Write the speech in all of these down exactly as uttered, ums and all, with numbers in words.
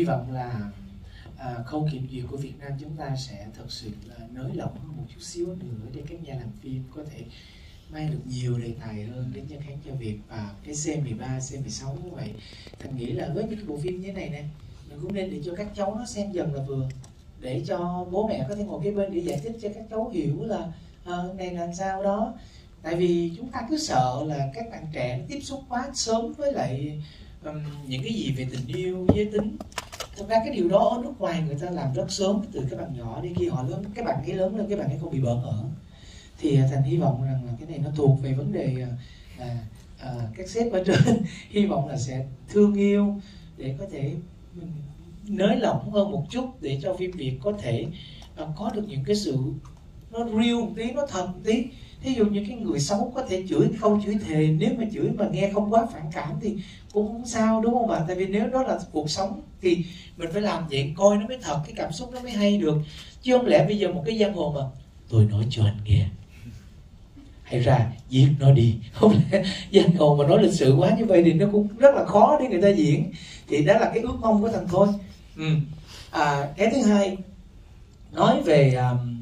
vọng là à, khâu kiểm duyệt của Việt Nam chúng ta sẽ thật sự là nới lỏng hơn một chút xíu nữa để các nhà làm phim có thể mang được nhiều đề tài hơn đến cho khán giả Việt. Và cái C mười ba, C mười sáu như vậy, Thành nghĩ là với những bộ phim như thế này nè, mình cũng nên để cho các cháu nó xem dần là vừa, để cho bố mẹ có thể ngồi kế bên để giải thích cho các cháu hiểu là à, này làm sao đó. Tại vì chúng ta cứ sợ là các bạn trẻ tiếp xúc quá sớm với lại um, những cái gì về tình yêu, giới tính. Thực ra cái điều đó ở nước ngoài người ta làm rất sớm, từ các bạn nhỏ đến khi họ lớn, các bạn ấy lớn lên các bạn ấy không bị bỡ ngỡ. Thì Thành hy vọng rằng là cái này nó thuộc về vấn đề à, à, các sếp ở trên hy vọng là sẽ thương yêu để có thể mình nới lỏng hơn một chút để cho phim Việt có thể à, có được những cái sự nó real một tí, nó thật một tí. Thí dụ như cái người xấu có thể chửi không chửi thề, nếu mà chửi mà nghe không quá phản cảm thì cũng không sao, đúng không ạ? Tại vì nếu đó là cuộc sống thì mình phải làm vậy coi nó mới thật, cái cảm xúc nó mới hay được. Chứ không lẽ bây giờ một cái giang hồ mà tôi nói cho anh nghe, hay ra giết nó đi, không lẽ giang hồ mà nói lịch sự quá như vậy thì nó cũng rất là khó để người ta diễn. Thì đó là cái ước mong của Thành thôi. ừ. à, Cái thứ hai, nói về um,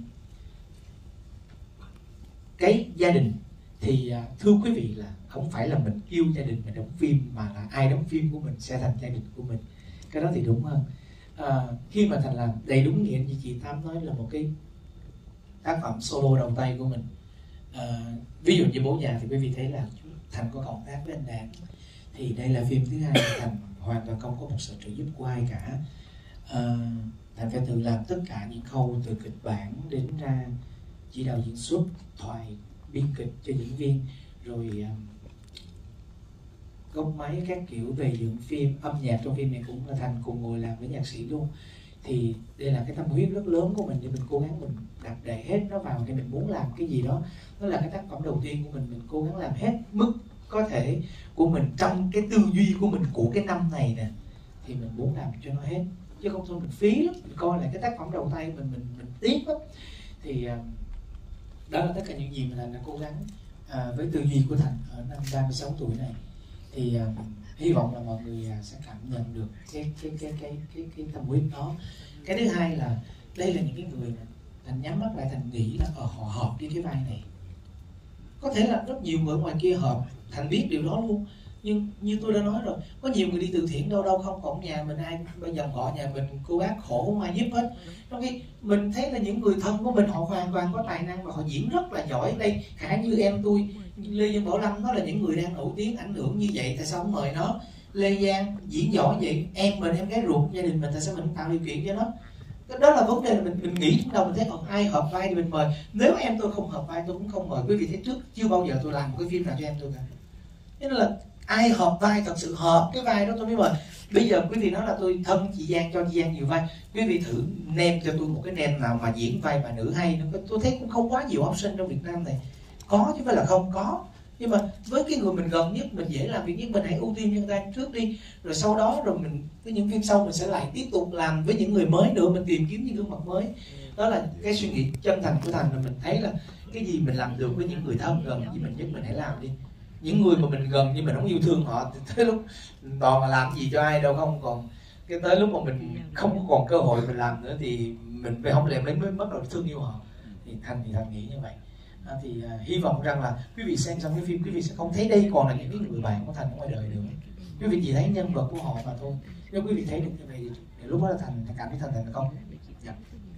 cái gia đình thì uh, thưa quý vị là không phải là mình yêu gia đình mình đóng phim, mà là ai đóng phim của mình sẽ thành gia đình của mình. Cái đó thì đúng hơn. À, khi mà Thành làm đầy đúng nghĩa như chị Tám nói, là một cái tác phẩm solo đầu tay của mình. À, ví dụ như Bố Già thì quý vị thấy là Thành có cộng tác với anh Đạt, thì đây là phim thứ hai Thành hoàn toàn không có một sự trợ giúp của ai cả. À, Thành phải tự làm tất cả những khâu từ kịch bản đến ra chỉ đạo diễn xuất, thoại, biên kịch cho diễn viên, rồi um, góc máy các kiểu về dựng phim, âm nhạc trong phim này cũng là Thành cùng ngồi làm với nhạc sĩ luôn. Thì đây là cái tâm huyết rất lớn của mình để mình cố gắng mình đặt đầy hết nó vào để mình muốn làm cái gì đó. Đó là cái tác phẩm đầu tiên của mình, mình cố gắng làm hết mức có thể của mình trong cái tư duy của mình của cái năm này nè, thì mình muốn làm cho nó hết, chứ không thôi mình phí lắm. Mình coi lại cái tác phẩm đầu tay mình mình mình tiếc lắm. Thì uh, đó là tất cả những gì mà Thành đã cố gắng à, với tư duy của Thành ở năm ba mươi sáu tuổi này. Thì à, hy vọng là mọi người à, sẽ cảm nhận được cái cái cái cái cái cái tâm huyết đó. Cái thứ hai là đây là những cái người mà Thành nhắm mắt lại, Thành nghĩ là ở họ hợp với cái vai này. Có thể là rất nhiều người ngoài kia hợp, Thành biết điều đó luôn. Nhưng như tôi đã nói rồi, có nhiều người đi từ thiện đâu đâu không, còn nhà mình ai bây giờ họ nhà mình cô bác khổ không ai giúp hết. Trong khi mình thấy là những người thân của mình họ hoàn toàn có tài năng và họ diễn rất là giỏi. Đây khả như em tôi Lê Dương Bảo Lâm, nó là những người đang nổi tiếng ảnh hưởng như vậy, tại sao không mời nó? Lê Giang diễn giỏi vậy, em mình em gái ruột gia đình mình, tại sao mình không tạo điều kiện cho nó? Đó là vấn đề là mình mình nghĩ trong đầu mình thấy còn ai hợp vai thì mình mời. Nếu em tôi không hợp vai tôi cũng không mời. Quý vị thấy trước chưa bao giờ tôi làm một cái phim nào cho em tôi cả. Thế nên là ai hợp vai, thật sự hợp cái vai đó tôi mới mời. Bây giờ quý vị nói là tôi thân chị Giang, cho chị Giang nhiều vai, quý vị thử nêm cho tôi một cái nêm nào mà diễn vai bà nữ hay nữa. Tôi thấy cũng không quá nhiều option trong Việt Nam này. Có chứ phải là không có. Nhưng mà với cái người mình gần nhất, mình dễ làm việc nhất, mình hãy ưu tiên cho người ta trước đi. Rồi sau đó rồi mình với những phim sau mình sẽ lại tiếp tục làm với những người mới nữa, mình tìm kiếm những gương mặt mới. Đó là cái suy nghĩ chân thành của Thành, là mình thấy là cái gì mình làm được với những người thân gần với mình nhất mình hãy làm đi. Những người mà mình gần nhưng mình không yêu thương họ thì tới lúc toàn là làm gì cho ai đâu, không còn cái tới lúc mà mình không còn cơ hội mình làm nữa thì mình phải không làm lấy mới mất rồi thương yêu họ. Thì Thành thì Thành nghĩ như vậy. À, thì uh, hy vọng rằng là quý vị xem xong cái phim quý vị sẽ không thấy đây còn là những cái người bạn của Thành ở ngoài đời nữa. Quý vị chỉ thấy nhân vật của họ mà thôi. Nếu quý vị thấy được như vậy thì, thì lúc đó là Thành cảm thấy Thành thành công. Dạ.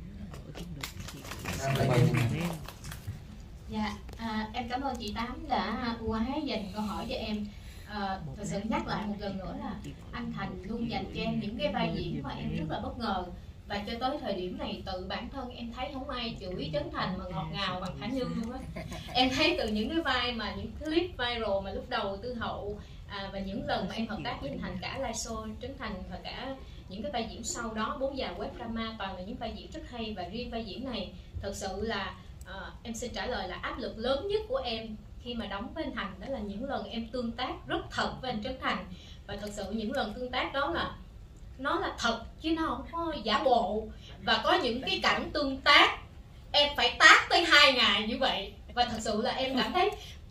Dạ, à, em cảm ơn chị Tám đã ưu ái dành câu hỏi cho em. À, thật sự nhắc lại một lần nữa là anh Thành luôn dành cho em những cái vai diễn mà em rất là bất ngờ. Và cho tới thời điểm này tự bản thân em thấy không ai chửi Trấn Thành mà ngọt ngào bằng Khả Như luôn á. Em thấy từ những cái vai mà những clip viral mà lúc đầu Tư Hậu à, và những lần mà em hợp tác với anh Thành cả live show Trấn Thành và cả những cái vai diễn sau đó Bố Già web drama, toàn là những vai diễn rất hay. Và riêng vai diễn này thật sự là à, em xin trả lời là áp lực lớn nhất của em khi mà đóng với anh Thành đó là những lần em tương tác rất thật với anh Trấn Thành. Và thật sự những lần tương tác đó là nó là thật chứ nó không có giả bộ. Và có những cái cảnh tương tác em phải tác tới hai ngày như vậy. Và thật sự là em cảm thấy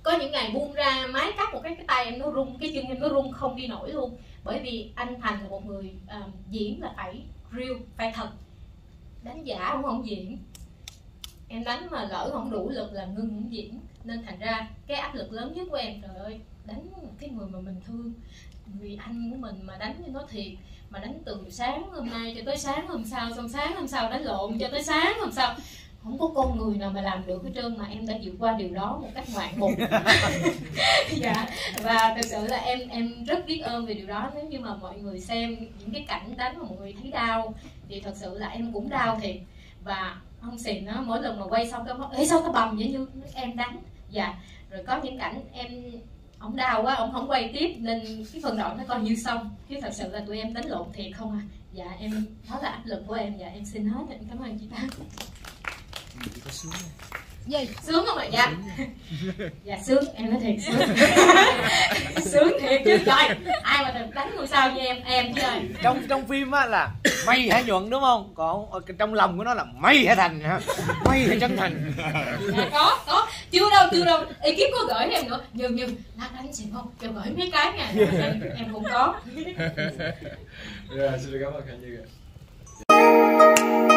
có những ngày buông ra máy cắt một cái cái tay em nó run, cái chân em nó run không đi nổi luôn. Bởi vì anh Thành là một người uh, diễn là phải real, phải thật, đánh giả cũng không diễn. Em đánh mà lỡ không đủ lực là ngưng không diễn. Nên thành ra cái áp lực lớn nhất của em, trời ơi, đánh cái người mà mình thương, vì anh của mình mà đánh cho nó thiệt, mà đánh từ sáng hôm nay cho tới sáng hôm sau, xong sáng hôm sau đánh lộn cho tới sáng hôm sau, không có con người nào mà làm được hết trơn, mà em đã vượt qua điều đó một cách ngoạn mục. Dạ, và thực sự là em em rất biết ơn về điều đó. Nếu như mà mọi người xem những cái cảnh đánh mà mọi người thấy đau thì thật sự là em cũng đau thiệt. Và ông Xìn nó mỗi lần mà quay xong cái nói ê sao tao bầm vậy, như em đánh. Dạ, rồi có những cảnh em ổng đau quá ổng không quay tiếp nên cái phần đoạn nó coi như xong, chứ thật sự là tụi em đánh lộn thiệt không à. Dạ em, đó là áp lực của em. Dạ em xin hết, em cảm ơn chị Tám. Chị có sướng không? Gì? Sướng không ạ? Dạ. Dạ sướng, em nói thiệt sướng. Sướng thiệt chứ trời. Ai mà được đánh ngôi sao như em, em chứ ơi. Trong trong phim á là mày hả Nhuận đúng không? Còn trong lòng của nó là mày hả Thành hả? Mày hả Trấn Thành? Dạ có, có. Chưa đâu, chưa đâu. Ekip có gửi em nữa. Như như lát đánh xịn không? Cho gửi mấy cái nha. Em, em cũng có. Rồi, xin cảm ơn Khanh Như ạ.